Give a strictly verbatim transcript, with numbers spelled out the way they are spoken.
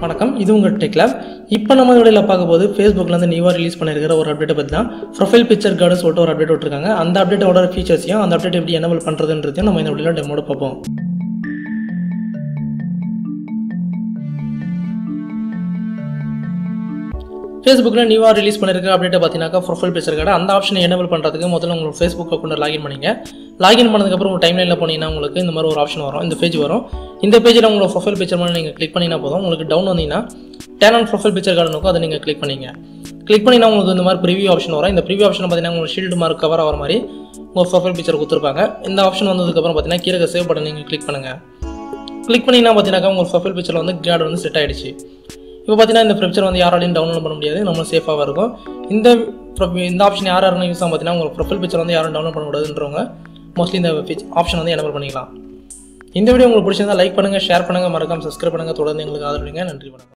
வணக்கம், இது உங்கள் டெக் லேப். இப்போ நம்ம வீடியோவில் பார்க்கும்போது ஃபேஸ்புக்கில் நியூவாக ரிலீஸ் பண்ணியிருக்கிற ஒரு அப்டேட்டை பற்றி தான் ப்ரொஃபைல் பிக்சர் கார்டு சொல்லிட்டு ஒரு அப்டேட் விட்டுருக்காங்க. அந்த அப்டேட்டோட ஃபீச்சர்ஸையும் அந்த அப்டேட் எப்படி எனேபிள் பண்ணுறதுன்றதையும் நம்ம இந்த வீடியோவில் டெமோட பார்ப்போம். ஃபேஸ்புக்கில் நியூவாக ரிலீஸ் பண்ணியிருக்க அப்டேட்டை பார்த்தீங்கன்னா ப்ரொஃபைல் பிக்சர் கார்டு அந்த ஆப்ஷனை எனேபிள் பண்ணுறதுக்கு முதல்ல உங்களுக்கு ஃபேஸ்புக் அக்கௌண்ட் லாகின் பண்ணிங்க. லாகின் பண்ணதுக்கப்புறம் உங்கள் டைம்லைனில் போனீங்கன்னா உங்களுக்கு இந்த மாதிரி ஒரு ஆப்ஷன் வரும், இந்த பேஜ் வரும். இந்த பேஜில் உங்களோட ப்ரொஃபைல் பிக்சர் மாதிரி நீங்கள் கிளிக் பண்ணினா போதும். உங்களுக்கு டவுன் வந்தீங்கன்னா turn on profile picture guard இருக்கும், அதை நீங்கள் கிளிக் பண்ணிங்க. கிளிக் பண்ணினா உங்களுக்கு இந்த மாதிரி ப்ரிவியூ ஆப்ஷன் வரும். இந்த ப்ரிவியூ ஆப்ஷன் பார்த்தீங்கன்னா உங்களுக்கு ஷீல்டு மார்க் கவர் ஆகிற மாதிரி உங்கள் ப்ரொஃபைல் பிக்சர் கொடுத்துருப்பாங்க. இந்த ஆப்ஷன் வந்ததுக்கப்புறம் பார்த்தீங்கன்னா கீழே சேவ் பட்டன் நீங்கள் கிளிக் பண்ணுங்கள். கிளிக் பண்ணிங்கன்னா பார்த்தீங்கன்னா உங்கள் ப்ரொஃபைல் பிக்சரில் வந்து கார்டு வந்து செட் ஆகிடுச்சு. இப்போ பார்த்தீங்கன்னா இந்த பிக்சர் வந்து யாராலையும் டவுன்லோட் பண்ண முடியாது, நம்ம சேஃபாக இருக்கும். இந்த இந்த ஆப்ஷன் யார் யாரும் யூஸ் ஆகும் பார்த்தீங்கன்னா உங்கள் ப்ரொஃபைல் பிக்சர் வந்து யாரும் டவுன்லோட் பண்ணக்கூடாதுன்றவங்க மோஸ்ட்லி இந்த ஆப்ஷன் வந்து எனேபிள் பண்ணிக்கலாம். இந்த வீடியோ உங்களுக்கு பிடிச்சிருந்தா லைக் பண்ணுங்கள், ஷேர் பண்ணுங்கள், மறக்காம சப்ஸ்கிரைப் பண்ணுங்கள், தொடர்ந்து எங்களுக்கு ஆதரவுங்க. நன்றி, வணக்கம்.